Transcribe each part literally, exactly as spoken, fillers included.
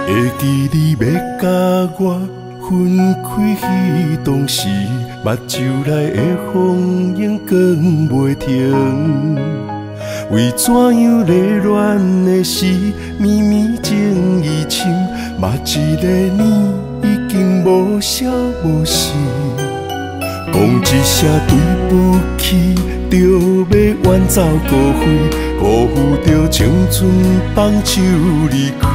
会记你要甲我分开彼当时，目睭内的风影更袂停。为怎样热恋的时，绵绵情意深，嘛一个年已经无消无息。讲一声对不起，就要远走高飞，辜负着青春放手离开。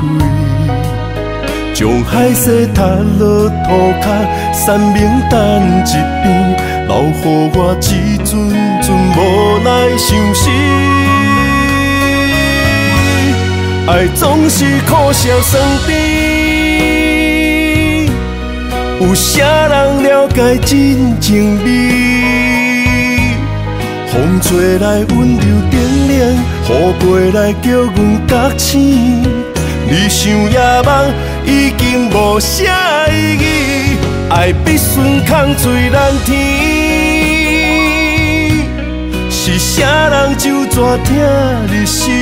将海誓踏落涂骹，山明等一边，留予我一阵阵无奈伤心。爱总是苦笑酸甜，有啥人了解真情味？风吹来温柔点点，雨飞来叫阮觉醒。你想也梦，已经无啥意义。爱必须空嘴难填，是啥人就怎疼你心？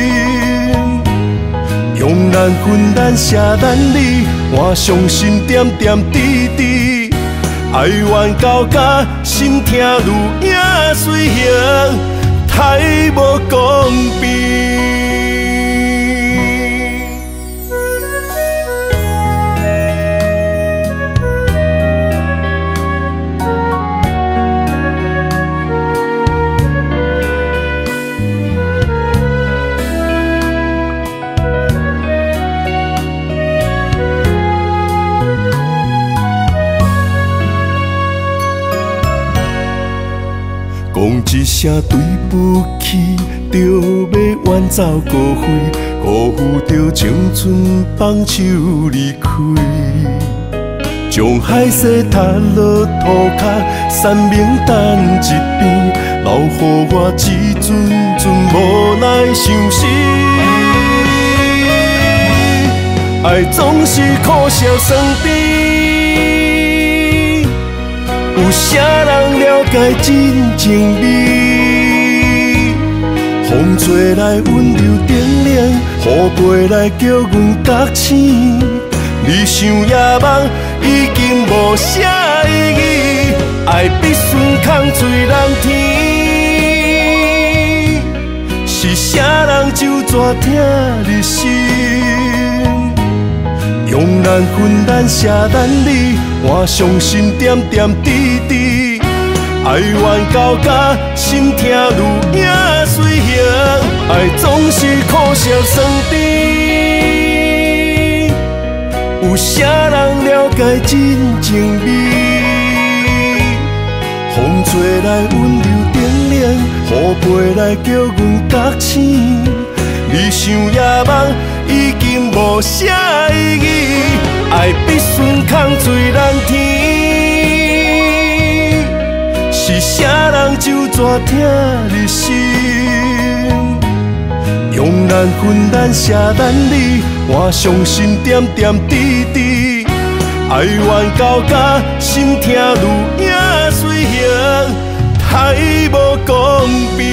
用咱分咱写咱离，我相信点点滴滴，爱怨到甲心痛愈影随形，太无公平。讲一声对不起，就要远走高飞，辜负着青春放手离开。将海誓踏落涂骹，山明等一边，留予我一阵阵无奈伤心。爱总是苦笑酸甜。有啥人了解真情味？风吹来温柔点点，雨飞来叫阮觉醒。你想也梦，已经无啥意义。爱必须空嘴难填，是啥人就怎疼你心？用咱分咱写咱离，我相信点点滴滴，爱怨到甲心痛愈影随形，爱总是苦笑酸甜。有啥人了解真情味？风吹来温柔点点，雨飞来叫阮觉醒。你想也梦，已经无啥意义。爱必须空嘴难填，是啥人就怎疼你心？用咱分咱写咱离，我相信点点滴滴，爱怨到甲心痛愈影随形，太无公平。